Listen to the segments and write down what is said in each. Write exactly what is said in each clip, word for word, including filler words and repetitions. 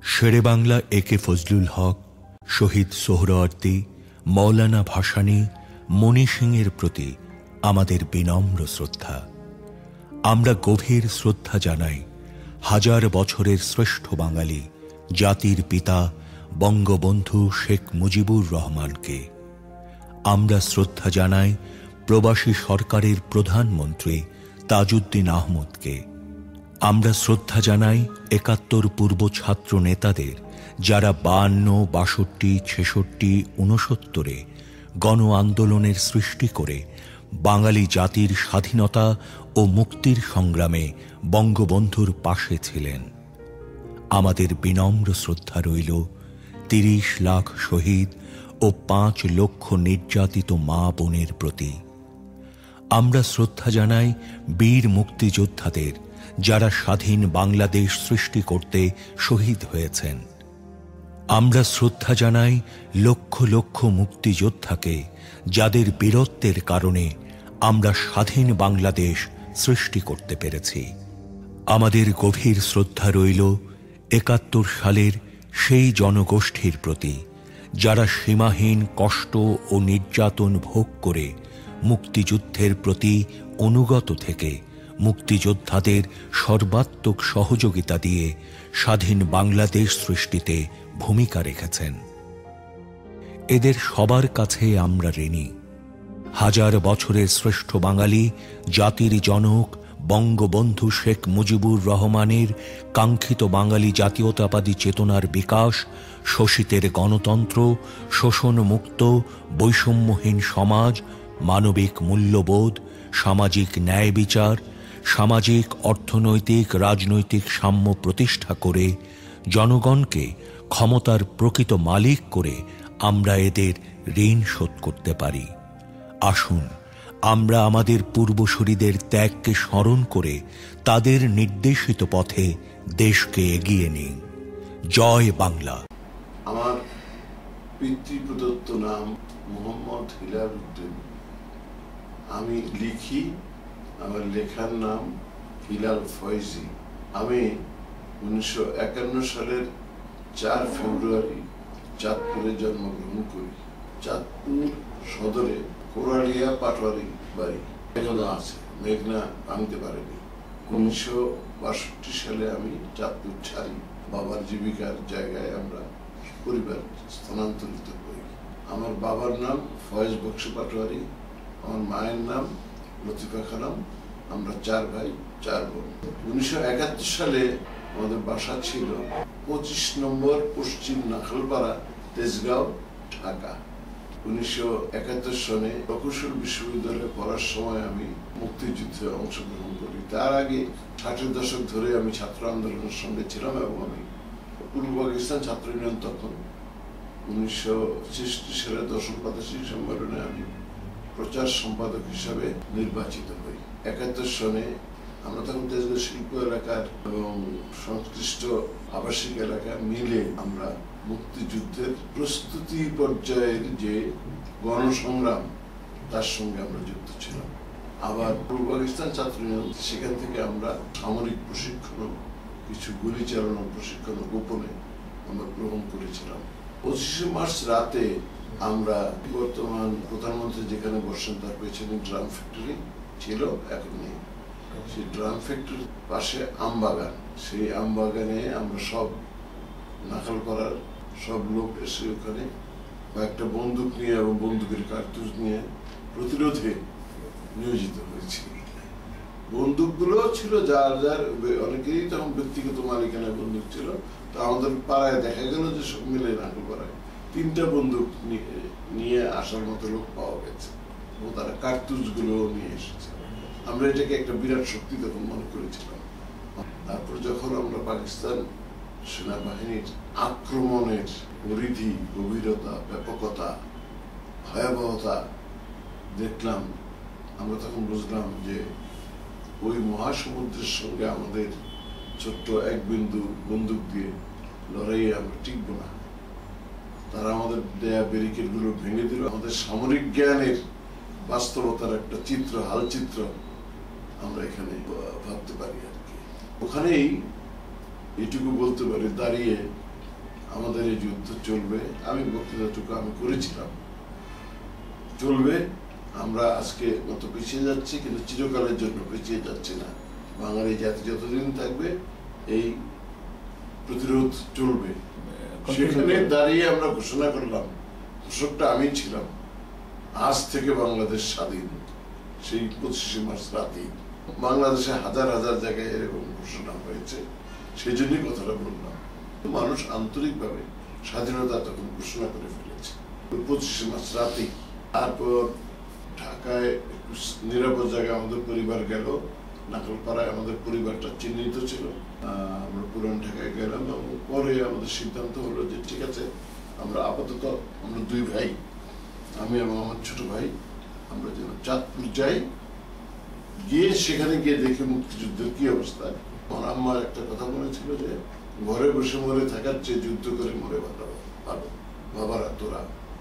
শেরে বাংলা এ কে ফজলুল হক, শহীদ সোহরাওয়ার্দী, মৌলানা ভাসানী, মণি সিংয়ের প্রতি আমাদের বিনম্র শ্রদ্ধা। আমরা গভীর শ্রদ্ধা জানাই হাজার বছরের শ্রেষ্ঠ বাঙালি জাতির পিতা বঙ্গবন্ধু শেখ মুজিবুর রহমানকে। আমরা শ্রদ্ধা জানাই প্রবাসী সরকারের প্রধানমন্ত্রী তাজউদ্দিন আহমদকে। আমরা শ্রদ্ধা জানাই একাত্তর পূর্ব ছাত্র নেতাদের, যারা বায়ান্ন, বাষট্টি, ছেষট্টি, ঊনসত্তরে গণ আন্দোলনের সৃষ্টি করে বাঙালি জাতির স্বাধীনতা ও মুক্তির সংগ্রামে বঙ্গবন্ধুর পাশে ছিলেন। আমাদের বিনম্র শ্রদ্ধা রইল তিরিশ লাখ শহীদ ও পাঁচ লক্ষ নির্যাতিত মা বোনের প্রতি। আমরা শ্রদ্ধা জানাই বীর মুক্তিযোদ্ধাদের, যারা স্বাধীন বাংলাদেশ সৃষ্টি করতে শহীদ হয়েছেন। আমরা শ্রদ্ধা জানাই লক্ষ লক্ষ মুক্তিযোদ্ধাকে, যাদের বীরত্বের কারণে আমরা স্বাধীন বাংলাদেশ সৃষ্টি করতে পেরেছি। আমাদের গভীর শ্রদ্ধা রইল একাত্তর সালের সেই জনগোষ্ঠীর প্রতি, যারা সীমাহীন কষ্ট ও নির্যাতন ভোগ করে মুক্তিযুদ্ধের প্রতি অনুগত থেকে মুক্তিযোদ্ধাদের সর্বাত্মক সহযোগিতা দিয়ে স্বাধীন বাংলাদেশ সৃষ্টিতে ভূমিকা রেখেছেন। এদের সবার কাছে আমরা ঋণী। হাজার বছরের শ্রেষ্ঠ বাঙালি জাতির জনক বঙ্গবন্ধু শেখ মুজিবুর রহমানের কাঙ্ক্ষিত বাঙালি জাতীয়তাবাদী চেতনার বিকাশ, শোষিতের গণতন্ত্র, শোষণমুক্ত বৈষম্যহীন সমাজ, মানবিক মূল্যবোধ, সামাজিক ন্যায় বিচার, সামাজিক অর্থনৈতিক রাজনৈতিক সাম্য প্রতিষ্ঠা করে জনগণকে ক্ষমতার প্রকৃত মালিক করে আমরা এদের ঋণ শোধ করতে পারি। আসুন আমরা আমাদের পূর্বসূরীদের ত্যাগকে স্মরণ করে তাদের নির্দেশিত পথে দেশকে এগিয়ে নিই। জয় বাংলা। আমার পিতৃপ্রদত্ত নাম মোহাম্মদ হেলালুদ্দিন। আমি লিখি, আমার লেখার নাম হিলাল ফয়েজি। আমি উনিশশো একান্ন সালের চার ফেব্রুয়ারি চাঁদপুরে জন্মগ্রহণ করি। চাঁদপুর সদরে কোরালিয়া পাটোয়ারি বাড়ি এখনো আছে, মেঘনা ভাঙতে পারেনি। উনিশশো বাষট্টি সালে আমি চাঁদপুর ছাড়ি। বাবার জীবিকার জায়গায় আমরা পরিবার স্থানান্তরিত করি। আমার বাবার নাম ফয়েজ বক্স পাটোয়ারি, আমার মায়ের নাম লতিফা খানম। আমরা চার ভাই চার বোন। উনিশশো একাত্তর সালে আমাদের বাসা ছিল পঁচিশ নম্বর পশ্চিম নাখালপাড়া, তেজগাঁও, ঢাকা। উনিশশো একাত্তর সনে প্রকৌশল বিশ্ববিদ্যালয়ে পড়ার সময় আমি মুক্তিযুদ্ধে অংশগ্রহণ করি। তার আগে ষাটের দশক ধরে আমি ছাত্র আন্দোলনের সঙ্গে ছিলাম এবং আমি পূর্ব পাকিস্তান ছাত্র ইউনিয়ন, তখন উনিশশো ছেষট্টি সালে দশম প্রাদেশিক সম্মেলনে আমি প্রচার সম্পাদক হিসাবে নির্বাচিত হই। একাত্তর সনে আমরা তখন তেজগাঁও শিল্প এলাকার এবং সংশ্লিষ্ট আবাসিক এলাকা মিলে আমরা মুক্তিযুদ্ধের প্রস্তুতি পর্যায়ের যে গণসংগ্রাম, তার সঙ্গে আমরা যুক্ত ছিলাম। আবার পূর্ব পাকিস্তান ছাত্র ইউনিয়ন, সেখান থেকে আমরা সামরিক প্রশিক্ষণ, কিছু গুলি চালানোর প্রশিক্ষণ গোপনে আমরা গ্রহণ করেছিলাম। পঁচিশে মার্চ রাতে আমরা বর্তমান প্রধানমন্ত্রী যেখানে বসেন তার পেছনে ড্রাম ফ্যাক্টরি ছিল, এখন নেই। সেই ড্রাম ফ্যাক্টরির পাশে আমবাগান, সেই আমবাগানে আমরা সব নাকাল করার সব লোক এসে ওখানে কয়েকটা বন্দুক নিয়ে এবং বন্দুকের কার্তুজ নিয়ে প্রতিরোধে নিয়োজিত হয়েছি। বন্দুকগুলো ছিল যার যার, অনেকেরই তখন ব্যক্তিগত মালিকানায় বন্দুক ছিল। তো আমাদের পাড়ায় দেখা গেল যে সব মিলে নাকাল পাড়ায় তিনটা বন্দুক নিয়ে আসার মতো লোক পাওয়া গেছে এবং তারা কার্তুজ গুলো নিয়ে এসেছে। আমরা এটাকে একটা বিরাট শক্তি তখন মনে করেছিলাম। তারপর যখন আমরা পাকিস্তান সেনাবাহিনীর আক্রমণের পরিধি, গভীরতা, ব্যাপকতা, ভয়াবহতা দেখলাম, আমরা তখন বুঝলাম যে ওই মহাসমুদ্রের সঙ্গে আমাদের ছোট্ট এক বিন্দু বন্দুক দিয়ে লড়াইয়ে আমরা টিকব না। তারা আমাদের দেয়া ব্যারিকেড গুলো ভেঙে দিল। আমাদের সামরিক জ্ঞানের বাস্তবতার একটা চিত্র, হালচিত্র আমরা এখানে ভাবতে পারি আর কি। ওখানেই এটুকু বলতে পারি, দাঁড়িয়ে আমাদের এই যুদ্ধ চলবে। আমি বক্তৃতাটুকু আমি করেছিলাম, চলবে। আমরা আজকে মতো পিছিয়ে যাচ্ছি, কিন্তু চিরকালের জন্য পিছিয়ে যাচ্ছি না। বাঙালি জাতি যতদিন থাকবে এই প্রতিরোধ চলবে। সেখানে দাঁড়িয়ে আমরা ঘোষণা করলাম, ঘোষকটা আমি ছিলাম, আজ থেকে বাংলাদেশ স্বাধীন। সেই পঁচিশে মার্চ রাতেই বাংলাদেশে হাজার হাজার জায়গায় এরকম ঘোষণা হয়েছে, সেই জন্যই কথাটা বললাম। মানুষ আন্তরিকভাবে স্বাধীনতা তখন ঘোষণা করে ফেলেছে পঁচিশে মার্চ রাতেই। তারপর ঢাকায় একটু নিরাপদ জায়গায় আমাদের পরিবার গেল, নাকলপাড়ায় আমাদের পরিবারটা চিহ্নিত ছিল। আমরা পুরান ঢাকায় গেলাম এবং পরে আমাদের সিদ্ধান্ত হলো যে ঠিক আছে, আমরা আপাতত আমরা দুই ভাই, আমি এবং আমার ছোট ভাই, আমরা যেন চাঁদপুর যাই, গিয়ে সেখানে গিয়ে দেখে মুক্তিযুদ্ধের কি অবস্থা। আমার আম্মার একটা কথা মনে ছিল যে ঘরে বসে মরে থাকার চেয়ে যুদ্ধ করে মরে ভালো ভালো বাবারা তোরা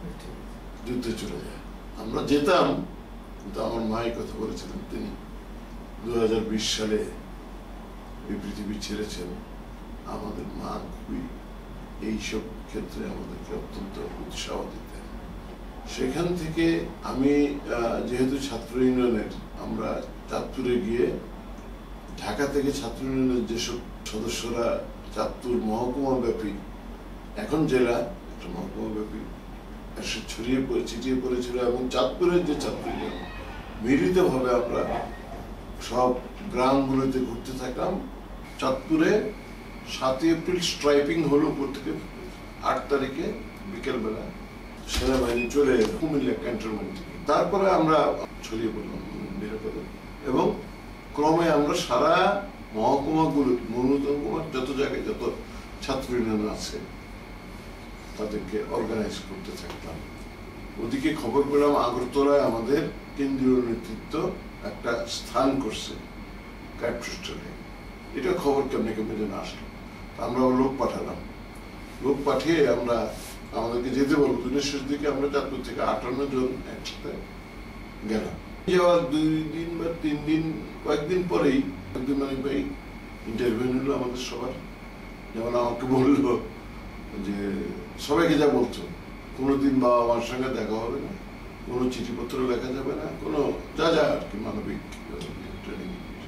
যুদ্ধে চলে যায়। আমরা যেতাম, কিন্তু আমার মা এই কথা বলেছিলেন, তিনি দু হাজার বিশ সালে এই পৃথিবী ছেড়েছেন। আমাদের মা খুবই এইসব ক্ষেত্রে আমাদেরকে অত্যন্ত উৎসাহ দিতেন। সেখান থেকে আমি যেহেতু ছাত্র ইউনিয়নের, আমরা চাঁদপুরে গিয়ে ঢাকা থেকে ছাত্র ইউনিয়নের যেসব সদস্যরা চাঁদপুর মহকুমা ব্যাপী, এখন জেলা, একটা মহকুমা ব্যাপী এসে ছড়িয়ে পড়ে ছিটিয়ে পড়েছিল, এবং চাঁদপুরের যে ছাত্র ইউনিয়ন মিলিতভাবে আমরা সব গ্রামগুলোতে ঘুরতে থাকলাম। চাঁদপুরে সাতই এপ্রিল স্ট্রাইপিং হলো প্রত্যেকে, আট তারিখে বিকেলবেলা সেনাবাহিনী চলে এলো কুমিল্লা ক্যান্টনমেন্ট থেকে। তারপরে আমরা ছড়িয়ে পড়লাম নিরাপদে, এবং ক্রমে আমরা সারা মহকুমাগুলো, মহকুমার যত জায়গায় যত ছাত্র ইউনিয়ন আছে তাদেরকে অর্গানাইজ করতে থাকতাম। ওদিকে খবর পেলাম আগরতলায় আমাদের কেন্দ্রীয় নেতৃত্ব একটা স্থান করছে ক্যাটপৃষ্ঠে। এটা খবর কেমনে কেমনে যেন আসলো, আমরা লোক পাঠালাম। লোক পাঠিয়ে আমরা আমাদেরকে যেতে বলবো দিনের শেষ দিকে। আমরা চাঁদপুর থেকে আটান্ন জন একসাথে গেলাম। যাওয়ার দুই দিন বা তিন দিন কয়েকদিন পরেই একদিন মানে ভাই ইন্টারভিউ নিল আমাদের সবার। যেমন আমাকে বললো যে সবাইকে যা বলছো, কোনোদিন বাবা মার সঙ্গে দেখা হবে না, কোনো চিঠিপত্র লেখা যাবে না, কোনো যা যা আর কি মানবিক ট্রেনিং।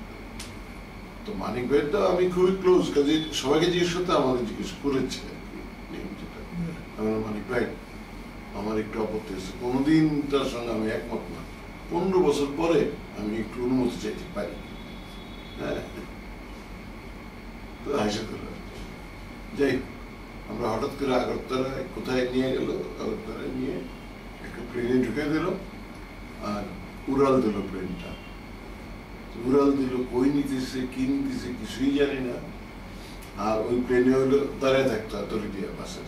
তো মানিক ভাই তো আমি খুবই ক্লোজ, কাজে সবাইকে জিজ্ঞেস করতে আমাদের জিজ্ঞেস করেছে আর কি নিয়ম যেটা। আমার মানিক ভাই আমার একটু আপত্তি আছে, কোনোদিন তার সঙ্গে আমি একমত না, পনেরো বছর পরে আমি একটু অনুমতি চাইতে পারি। হ্যাঁ, তো হাসে করে যাই। আমরা হঠাৎ করে আগরতলায় কোথায় নিয়ে গেল, আগরতলায় নিয়ে একটা প্লেনে ঢুকে দিল আর উড়াল দিল প্লেনটা। উড়াল দিল, কই নিতেছে কি নিতেছে কিছুই জানি না। আর ওই প্লেনে হলো দাঁড়িয়ে থাকতো অথরিটি বাসের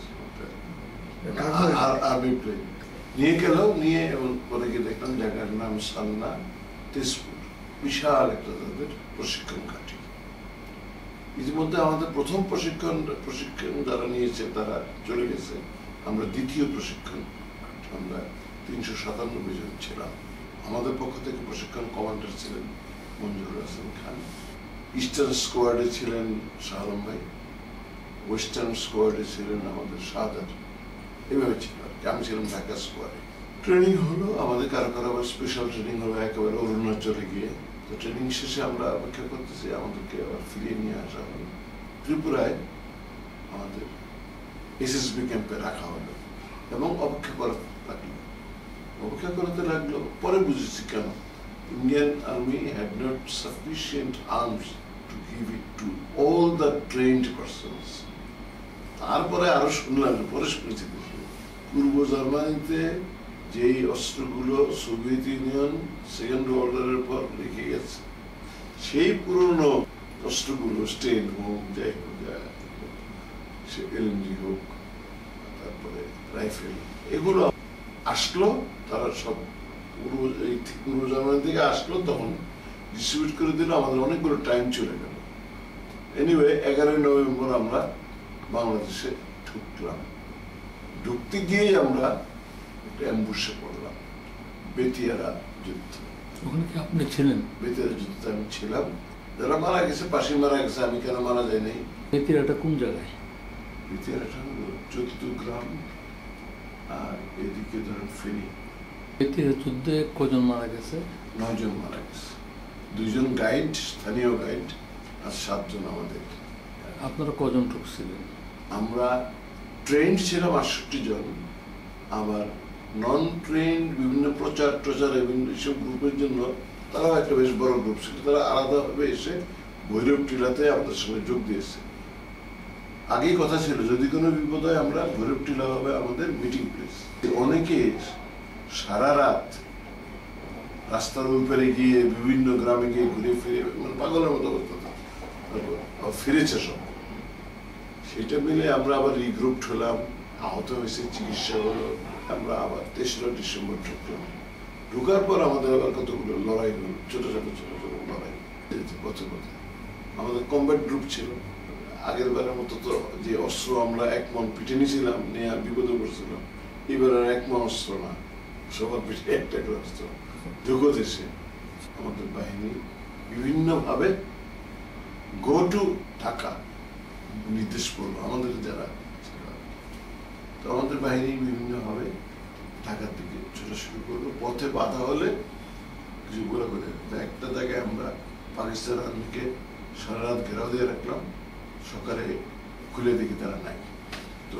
আর্মি প্লেন নিয়ে গেল। নিয়ে এবং পরে গিয়ে দেখলাম জায়গার নাম সান্না, তেজপুর, বিশাল একটা তাদের প্রশিক্ষণ ঘাঁটি। ইতিমধ্যে আমাদের প্রথম প্রশিক্ষণ প্রশিক্ষণ যারা নিয়েছে তারা চলে গেছে, আমরা দ্বিতীয় প্রশিক্ষণ, আমরা তিনশো সাতানব্বই জন ছিলাম। আমাদের পক্ষ থেকে প্রশিক্ষণ কমান্ডার ছিলেন মঞ্জুরুল হাসান খান, ইস্টার্ন স্কোয়াডে ছিলেন শাহ আলম ভাই, ওয়েস্টার্ন স্কোয়াডে ছিলেন আমাদের শাহাদাত, এভাবে ছিল আর কি। আমি ছিলাম ঢাকা স্কোয়াডে। ট্রেনিং হলো আমাদের, কারো কারো আবার স্পেশাল ট্রেনিং হলো একেবারে অরুণাচলে গিয়ে। তো ট্রেনিং শেষে আমরা অপেক্ষা করতেছি, আমাদেরকে আবার ফিরিয়ে নিয়ে আসা হলো ত্রিপুরায়, আমাদের এসএসবি ক্যাম্পে রাখা হলো এবং অপেক্ষা করা লাগলো। অপেক্ষা করতে লাগলো, পরে বুঝেছি কেন। Indian Army had not sufficient arms to give it to all the trained persons. তারপরে আরো শুনলাম, পরে শুনেছি পূর্ব জার্মানিতে যেই অস্ত্রগুলো সোভিয়েত ইউনিয়ন সেকেন্ড ওয়ার্ল্ডের পর রেখে গেছে, সেই পুরনো অস্ত্রগুলো, স্টেন হোক, যাই হোক, সে এলএমজি হোক, তারপরে রাইফেল, এগুলো আসলো। তারা সব পূর্ব এই পূর্ব জার্মানি থেকে আসলো, তখন ডিস্ট্রিবিউট করে দিল। আমাদের অনেকগুলো টাইম চলে গেল। এনিওয়ে এগারোই নভেম্বর আমরা বাংলাদেশে ঢুকলাম। ঢুকতে গিয়েই আমরা একটা অ্যাম্বুশে পড়লাম, বেতিয়ারা যুদ্ধ। ওখানে কি আপনি ছিলেন? বেতিয়ারা যুদ্ধে আমি ছিলাম। যারা মারা গেছে পাশে মারা গেছে, আমি কেন মারা যাই নাই। বেতিয়ারাটা কোন জায়গায়? চট্টগ্রাম আর এদিকে ধরেন ফেনী। এতে যুদ্ধে কজন মারা গেছে? নয় জন মারা গেছে, দুইজন গাইড, স্থানীয় গাইড, আর সাতজন আমাদের। আপনারা কজন ঢুকছিলেন? আমরা ট্রেন ছিলাম আটষট্টি জন, আবার নন ট্রেন বিভিন্ন প্রচার টচার বিভিন্ন এইসব গ্রুপের জন্য তারাও একটা বেশ বড় গ্রুপ ছিল, তারা আলাদাভাবে এসে ভৈরব টিলাতে আমাদের সঙ্গে যোগ দিয়েছে। আগেই কথা ছিল যদি কোনো বিপদ হয় আমরা ভৈরব টিলা হবে আমাদের মিটিং প্লেস। অনেকে সারা রাত রাস্তার উপরে গিয়ে বিভিন্ন গ্রামে গিয়ে ঘুরে ফিরে মানে পাগলের মতো অবস্থা, তারপর ফিরেছে সব। সেটা মিলে আমরা আবার রিগ্রুপ হলাম, আহত হয়েছে, চিকিৎসা হলো। আমরা আবার তেসরা ডিসেম্বর ঢুকলাম। ঢুকার পর আমাদের আবার কতগুলো লড়াই হলো, ছোট ছোট ছোট ছোট লড়াই পথে পথে। আমাদের কমব্যাট গ্রুপ ছিল, আগের বারের মতো তো যে অস্ত্র আমরা এক মন পিঠে নিয়েছিলাম নিয়ে বিপদে পড়ছিলাম, এবার আর এক মন অস্ত্র না, সবার পিঠে একটা করে অস্ত্র। ঢুকো দেশে আমাদের বাহিনী বিভিন্নভাবে গো টু ঢাকা নির্দেশ করলো আমাদের যারা, তো আমাদের বাহিনী বিভিন্নভাবে ঢাকার দিকে ছোটা শুরু করলো। পথে বাধা হলে কিছু গোলা করে একটা জায়গায় আমরা পাকিস্তান আর্মিকে সারা রাত ঘেরাও দিয়ে রাখলাম, সকালে খুলে দেখি তারা নাই। তো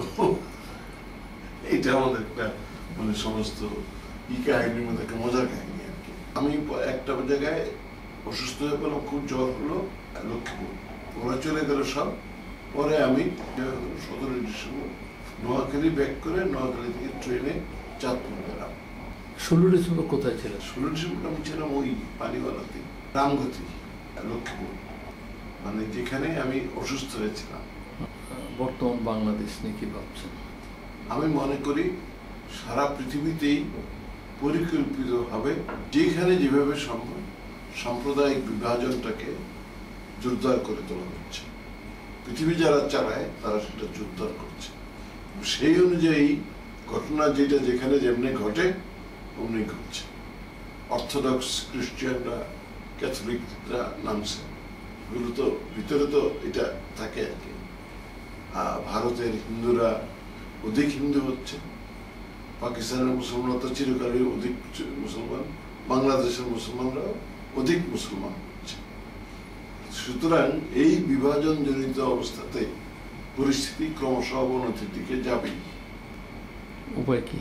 এইটা আমাদের একটা মানে সমস্ত ই কাহিনীর মধ্যে একটা মজার কাহিনী আর কি। আমি একটা জায়গায় অসুস্থ হয়ে পেলাম, খুব জ্বর হলো লক্ষ্মীপুর, ওরা চলে গেল সব। পরে আমি সতেরোই ডিসেম্বর নোয়াখালী ব্যাক করে নোয়াখালী থেকে ট্রেনে চাঁদপুর গেলাম। ষোলো ডিসেম্বর কোথায় ছিলেন? ষোলো ডিসেম্বর আমি ছিলাম ওই পানিওয়ালাতে, রামগতি, লক্ষ্মীপুর, মানে যেখানে আমি অসুস্থ হয়েছিলাম। বর্তমান বাংলাদেশ নিয়ে কি ভাবছেন? আমি মনে করি সারা পৃথিবীতেই পরিকল্পিতভাবে যেখানে যেভাবে সম্ভব সাম্প্রদায়িক বিভাজনটাকে জোরদার করে তোলা হচ্ছে। পৃথিবী যারা চালায় তারা সেটা জোরদার করছে। সেই অনুযায়ী ঘটনা যেটা যেখানে যেমনি ঘটে অমনি ঘটছে। অর্থোডক্স খ্রিস্টানরা, ক্যাথলিকরা নামছে, এগুলো তো ভিতরে তো এটা থাকে আর কি। ভারতের হিন্দুরা অধিক হিন্দু হচ্ছে, পাকিস্তানের মুসলমানরা তো চিরকালই অধিক মুসলমান, বাংলাদেশের মুসলমানরাও অধিক মুসলমান হচ্ছে। সুতরাং এই বিভাজন জনিত অবস্থাতে পরিস্থিতি ক্রমশ অবনতির দিকে যাবে। উপায় কি?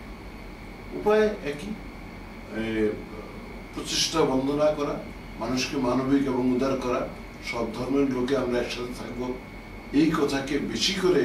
উপায় একই, প্রচেষ্টা বন্ধ না করা, মানুষকে মানবিক এবং উদার করা, সব ধর্মের লোকে আমরা একসাথে থাকবো, এই কথাকে বেশি করে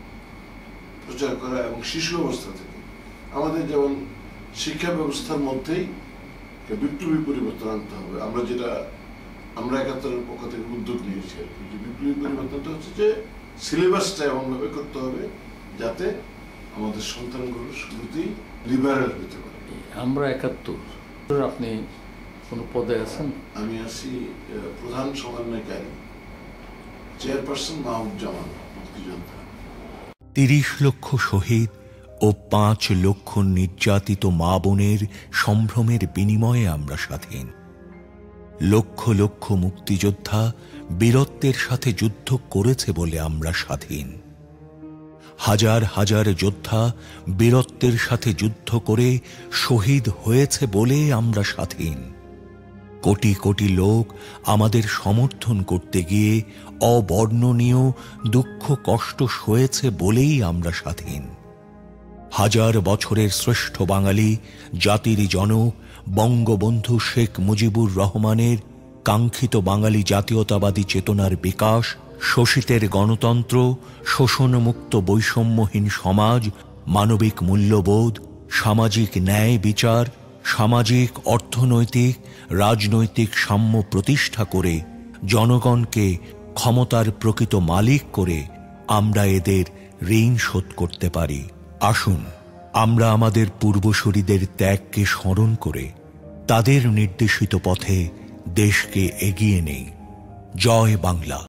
প্রচার করা। এবং শিশু অবস্থা থেকে আমাদের যেমন শিক্ষা ব্যবস্থার মধ্যেই বিপ্লবী পরিবর্তন আনতে হবে। আমরা যেটা আমরা একাত্তরের পক্ষ থেকে উদ্যোগ নিয়েছি আর কি, যে বিপ্লবী পরিবর্তনটা হচ্ছে যে সিলেবাসটা এমনভাবে করতে হবে যাতে আমাদের সন্তানগুলো শুরুতেই লিবারেল হতে পারে। আমরা একাত্তর, আপনি কোনো পদে আছেন? আমি আছি প্রধান সমন্বয়কারী, চেয়ারপারসন মাহবুজ্জামান মুক্তিযোদ্ধা। তিরিশ লক্ষ শহীদ ও পাঁচ লক্ষ নির্যাতিত মা বোনের সম্ভ্রমের বিনিময়ে আমরা স্বাধীন। লক্ষ লক্ষ মুক্তিযোদ্ধা বীরত্বের সাথে যুদ্ধ করেছে বলে আমরা স্বাধীন। হাজার হাজার যোদ্ধা বীরত্বের সাথে যুদ্ধ করে শহীদ হয়েছে বলে আমরা স্বাধীন। কোটি কোটি লোক আমাদের সমর্থন করতে গিয়ে অবর্ণনীয় দুঃখ কষ্ট সয়েছে বলেই আমরা স্বাধীন। হাজার বছরের শ্রেষ্ঠ বাঙালি জাতির জনক বঙ্গবন্ধু শেখ মুজিবুর রহমানের কাঙ্ক্ষিত বাঙালি জাতীয়তাবাদী চেতনার বিকাশ, শোষিতের গণতন্ত্র, শোষণমুক্ত বৈষম্যহীন সমাজ, মানবিক মূল্যবোধ, সামাজিক ন্যায় বিচার, সামাজিক অর্থনৈতিক রাজনৈতিক সাম্য প্রতিষ্ঠা করে জনগণকে ক্ষমতার প্রকৃত মালিক করে আমরা এদের ঋণ শোধ করতে পারি। আসুন আমরা আমাদের পূর্বসূরীদের ত্যাগকে স্মরণ করে তাদের নির্দেশিত পথে দেশকে এগিয়ে নেই। জয় বাংলা।